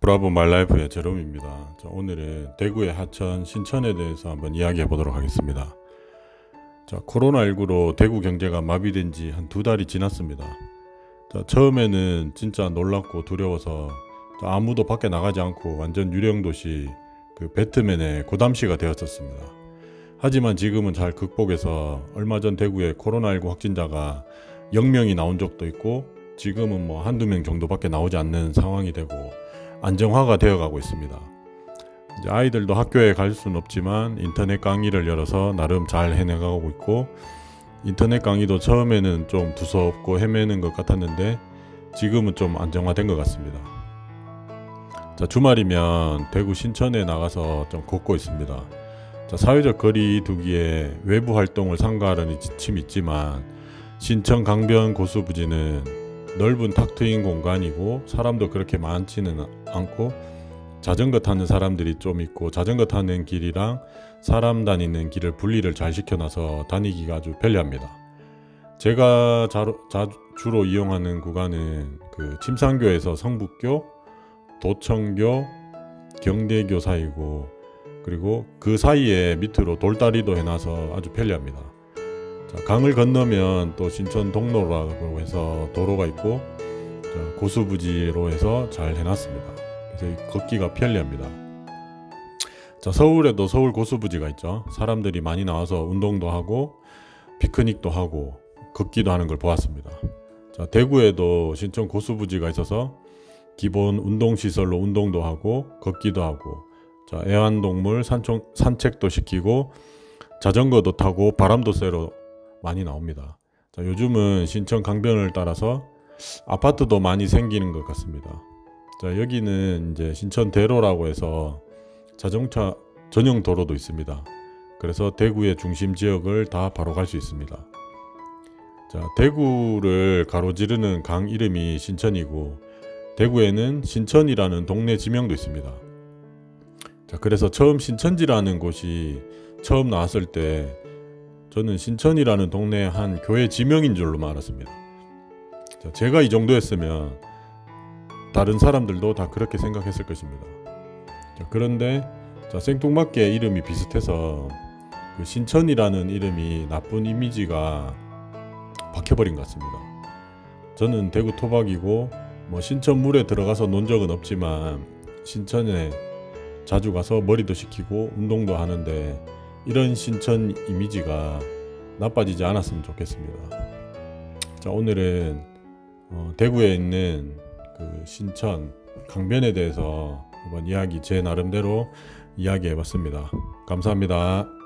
브라보 말라이프의 제롬입니다. 오늘은 대구의 하천 신천에 대해서 한번 이야기해 보도록 하겠습니다. 코로나19로 대구 경제가 마비된 지 한 2달이 지났습니다. 처음에는 진짜 놀랍고 두려워서 아무도 밖에 나가지 않고 완전 유령도시 배트맨의 고담시가 되었었습니다. 하지만 지금은 잘 극복해서 얼마 전 대구에 코로나19 확진자가 0명이 나온 적도 있고 지금은 한두 명 정도밖에 나오지 않는 상황이 되고 안정화가 되어가고 있습니다. 이제 아이들도 학교에 갈 수는 없지만 인터넷 강의를 열어서 나름 잘 해내가고 있고, 인터넷 강의도 처음에는 좀 두서없고 헤매는 것 같았는데 지금은 좀 안정화된 것 같습니다. 주말이면 대구 신천에 나가서 좀 걷고 있습니다. 사회적 거리 두기에 외부 활동을 삼가하려는 지침이 있지만 신천 강변 고수부지는 넓은 탁 트인 공간이고 사람도 그렇게 많지는 않고 자전거 타는 사람들이 좀 있고 자전거 타는 길이랑 사람 다니는 길을 분리를 잘 시켜놔서 다니기가 아주 편리합니다. 제가 주로 이용하는 구간은 침산교에서 성북교, 도청교, 경대교 사이고, 그리고 그 사이에 밑으로 돌다리도 해놔서 아주 편리합니다. 강을 건너면 또 신천 동로라고 해서 도로가 있고 고수부지로 해서 잘 해놨습니다. 그래서 걷기가 편리합니다. 서울에도 서울 고수부지가 있죠. 사람들이 많이 나와서 운동도 하고 피크닉도 하고 걷기도 하는 걸 보았습니다. 대구에도 신천 고수부지가 있어서 기본 운동시설로 운동도 하고 걷기도 하고 애완동물 산책도 시키고 자전거도 타고 바람도 쐬러 많이 나옵니다. 요즘은 신천 강변을 따라서 아파트도 많이 생기는 것 같습니다. 여기는 이제 신천대로라고 해서 자동차 전용 도로도 있습니다. 그래서 대구의 중심 지역을 다 바로 갈 수 있습니다. 대구를 가로지르는 강 이름이 신천이고, 대구에는 신천이라는 동네 지명도 있습니다. 그래서 처음 신천지라는 곳이 처음 나왔을 때 저는 신천이라는 동네 한 교회 지명인 줄로 알았습니다. 제가 이 정도였으면 다른 사람들도 다 그렇게 생각했을 것입니다. 그런데 생뚱맞게 이름이 비슷해서 신천이라는 이름이 나쁜 이미지가 박혀버린 것 같습니다. 저는 대구 토박이고 신천 물에 들어가서 논 적은 없지만 신천에 자주 가서 머리도 식히고 운동도 하는데 이런 신천 이미지가 나빠지지 않았으면 좋겠습니다. 오늘은 대구에 있는 신천 강변에 대해서 한번 제 나름대로 이야기해 봤습니다. 감사합니다.